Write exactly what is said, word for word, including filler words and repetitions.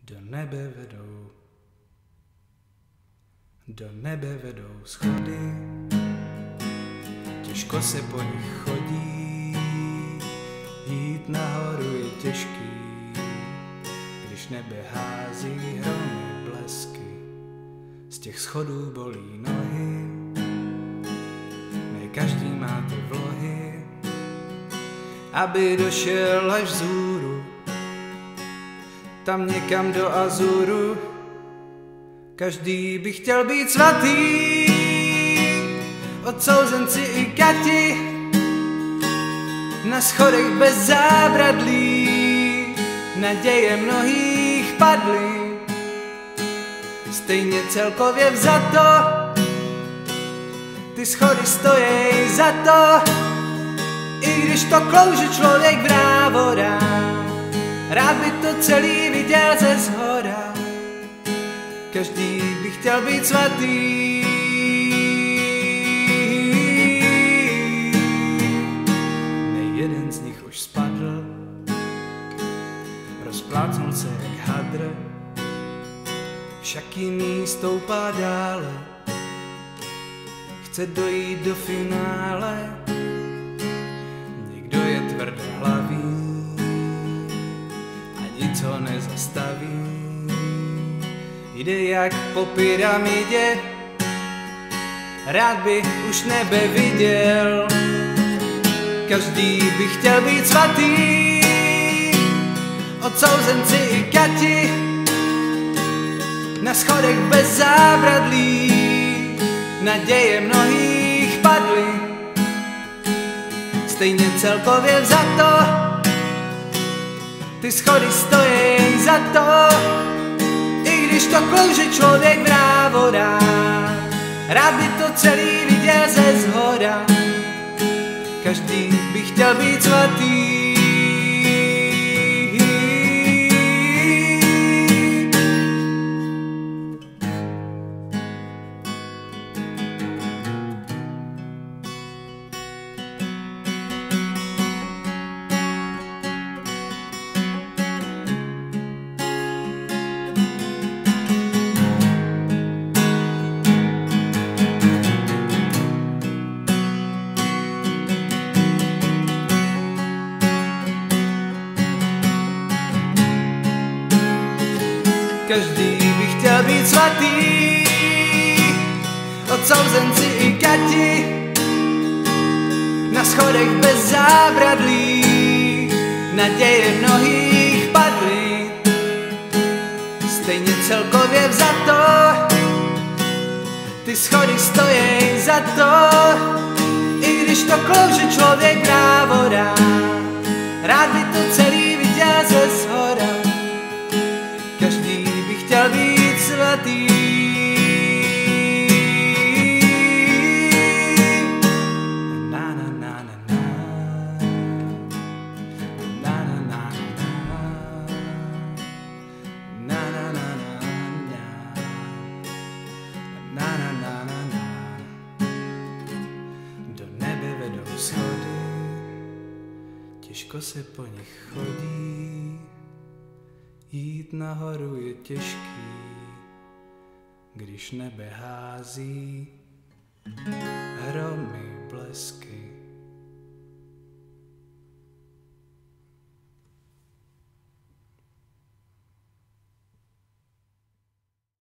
Do nebe vedou, do nebe vedou schody, těžko se po nich chodí, jít nahoru je těžký, když nebe hází hromy blesky, z těch schodů bolí nohy, ne každý má ty vlohy, aby došel až vzhůru, tam někam do azuru. Každý by chtěl být svatý, odsouzenci i kati, na schodech bez zábradlí, naděje mnohých padly, stejně celkově vzato, ty schody stojí za to, i když to klouže člověk vrávorá, rád by to celý viděl ze zhora. Každý by chtěl být svatý. Nejeden z nich už spadl, rozplácnul se jak hadr, však jiný stoupá dále, chce dojít do finále. Někdo je tvrdohlavý a nic ho nezastaví, jde jak po pyramidě, rád by už nebe viděl. Každý by chtěl být svatý, odsouzenci i kati, na schodech bez zábradlí, naděje mnohých padly, stejně celkově vzato, ty schody stojí za to, i když to klouže člověk vrávorá, rád by to celý viděl ze zhora. Každý by chtěl být svatý. Každý by chtěl být svatý, odsouzenci i kati, na schodech bez zábradlí, naděje mnohých padly, stejně celkově vzato, ty schody stojí za to, i když to klouže člověk vrávorá, rád by to celý viděl ze shora. Každý by chtěl být svatý. Na na na na na. Na na na na. Na na na na na. Na na na na na. Do nebe vedou schody, těžko se po nich chodí, jít nahoru je těžký, když nebe hází hromy blesky.